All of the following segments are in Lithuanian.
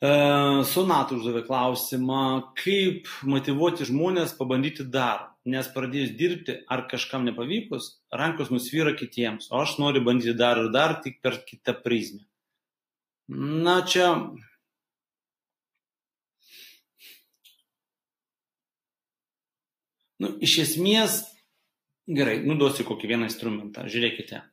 Sonata uždavė klausimą, kaip motyvuoti žmonės pabandyti dar, nes pradėjus dirbti ar kažkam nepavykus, rankos nusvyra kitiems, o aš noriu bandyti dar ir dar, tik per kitą prizmę. Na, čia... Iš esmės, gerai, duosiu kokį vieną instrumentą, žiūrėkite.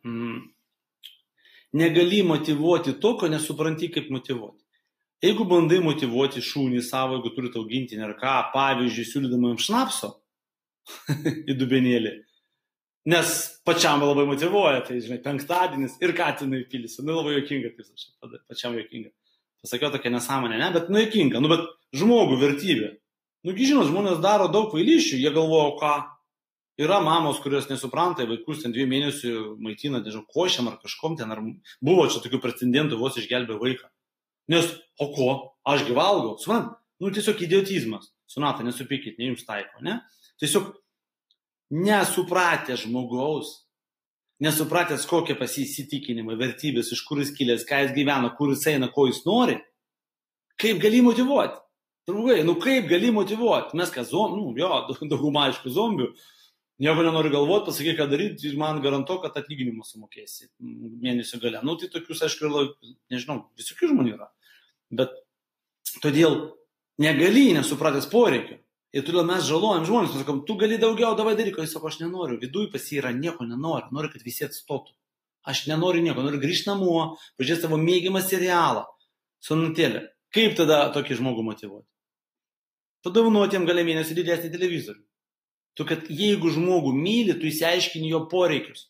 Negali motyvuoti to, ko nesupranti, kaip motyvuoti. Jeigu bandai motyvuoti šunį savo, jeigu turite augintinį ar ką, pavyzdžiui, siūlydama jam šnapso į dubenėlį, nes pačiam labai motyvuoja, tai, žinai, penktadienis ir katinai pilisi, labai juokinga, tai pačiam juokinga. Pasakiau tokia nesąmonė, ne, bet juokinga, bet žmogų vertybė. Žinot, žmonės daro daug kvailysčių, jie galvoja, ką. Yra mamos, kurios nesupranta, vaikus ten 2 mėnesių maitina, nežinau, košiam ar kažkom ten, ar buvo čia tokių pretendentų, vos išgelbė vaiką. Nes, o ko, ašgi valgau, suprant, tiesiog idiotizmas. Sonata, nesupykit, ne jums taiko, ne? Tiesiog nesupratę žmogaus, nesupratęs kokie pas jį įsitikinimai, vertybės, iš kur jis kilęs, ką jis gyvena, kur jis eina, ko jis nori, kaip gali motyvuoti? Draugai, kaip gali motyvuoti? Mes ką, dauguma aišku zombių, nieko nenori galvoti, pasakyk, ką daryti, ir man garantuoju, kad atlyginimą sumokėsi mėnesio gale. Tai tokius, aišku, nežinau, visokių žmonių yra. Bet todėl negali nesupratęs poreikio. Ir todėl mes žalojam žmonės, mes sakom, tu gali daugiau, davai daryk, o jis sako, aš nenoriu. Viduj pas jį yra nieko nenori, noriu, kad visi atstotų. Aš nenoriu nieko, noriu grįžti namo, pažiūrėti savo mėgiamą serialą. Sonatėlė, kaip tada tokį žmogų motyvuoti? Padovanoti jam galę mėnesį didesnį televizorių. Tu, kad jeigu žmogų myli, tu įsiaiškini jo poreikius.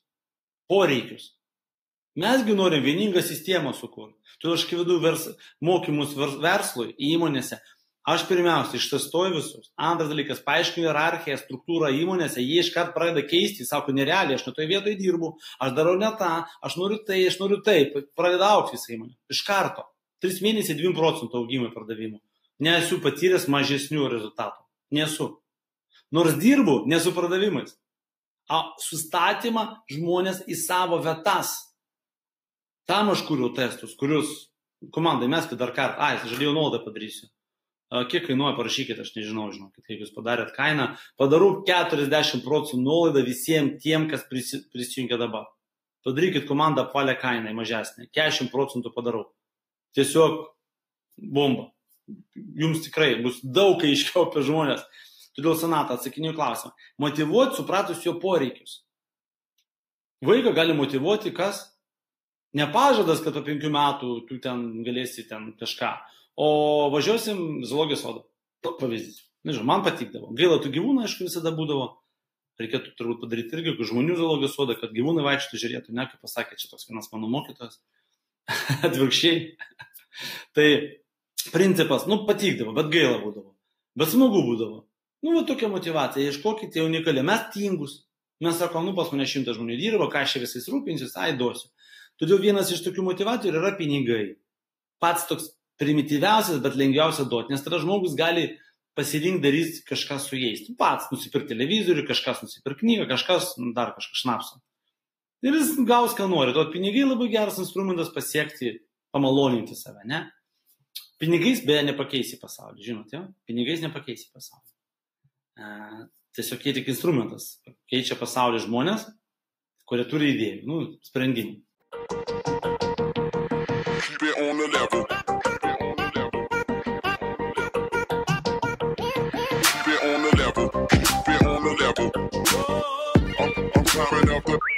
Mesgi norim vieningą sistemą sukurti. Tu aš kai vedu mokymus verslui, įmonėse, aš pirmiausia ištestuoju visus. Antras dalykas, paaiškinu hierarchiją, struktūrą įmonėse, jie iškart pradeda keisti, sako, nerealiai, aš ne toje vietoje dirbu, aš darau ne tą, aš noriu taip, pradeda augti visą įmonę. Iš karto. 3 mėnesiai 2% augimai pardavimų. Nesu patyręs mažesnių rezultatų. Nesu. Nors dirbu, nesu pardavimais. Sustatymą žmonės į savo vietas. Tam aš kuriu testus, kurius komandai meskit dar kartą. Žadėjau nuolaidą padarysiu. Kiek kainuoja, parašykite, aš nežinau, žinokit, kaip jūs padarėt kainą. Padarau 40% nuolaidą visiems tiem, kas prisijungia dabar. Padarykit komandą apvalę kainą mažesnę. 40% padarau. Tiesiog bomba. Jums tikrai bus daug aiškiau apie žmonės. Todėl, Sonata, atsakinėjau klausimą. Motyvuoti supratus jo poreikius. Vaiką gali motyvuoti kas? Ne pažadas, kad po 5 metų tu ten galėsi ten kažką, o važiuosim zoologijos sodą. Pavyzdys. Nežinau, man patikdavo. Gaila tų gyvūnų, aišku, visada būdavo. Reikėtų turbūt padaryti irgi, kad žmonių zoologijos sodą, kad gyvūnai vaikštų žiūrėtų, ne, kaip pasakė čia toks vienas mano mokytojas. Atvirkščiai. Tai principas, patikdavo, bet gaila būdavo. Bet smagu būdavo. Tokia motyvacija, ieškokite unikalią. Mes tingus. Mes sakom, pas mane 100 žmonių dirba, ką aš visais rūpinsiu, duosiu. Todėl vienas iš tokių motivacijų yra pinigai. Pats toks primityviausias, bet lengviausia duoti, nes tada žmogus gali pasirinkti daryti kažką su jais. Pats nusipirkti televizorių, kažkas nusipirkti knygą, kažkas dar kažką šnapsą. Ir jis gaus, ką nori. Tuo pinigai labai geras instrumentas pasiekti, pamaloninti save, ne? Pinigais beje nepakeisi pasaulį, žinot, jo? Pinigais nepakeisi pasaulį. Tiesiog jie tik instrumentas. Keičia pasaulį žmonės, kurie turi idėjų, sprendimų. Keep it on the level. Keep it on the level. Keep it on the level. I'm climbing up the